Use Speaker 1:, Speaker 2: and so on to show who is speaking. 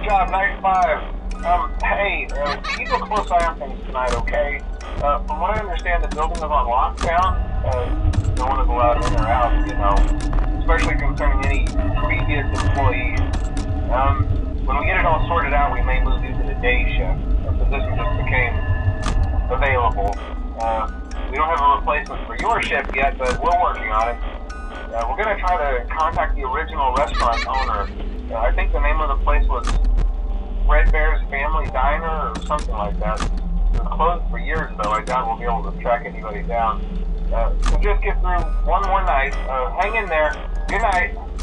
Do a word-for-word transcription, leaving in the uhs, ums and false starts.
Speaker 1: job, night five. Um, hey, uh, keep a close eye on things tonight, okay? Uh, from what I understand, the building is on lockdown. Uh, no one is allowed in or out, you know, especially concerning any previous employees. Um, when we get it all sorted out, we may move you to the day shift. The position just became available. Uh, we don't have a replacement for your shift yet, but we're working on it. Uh, we're going to try to contact the original restaurant owner. Uh, I think the name of the place was Red Bear's Family Diner or something like that. It was closed for years, though. I doubt we'll be able to track anybody down. Uh, so just get through one more night. Uh, hang in there. Good night.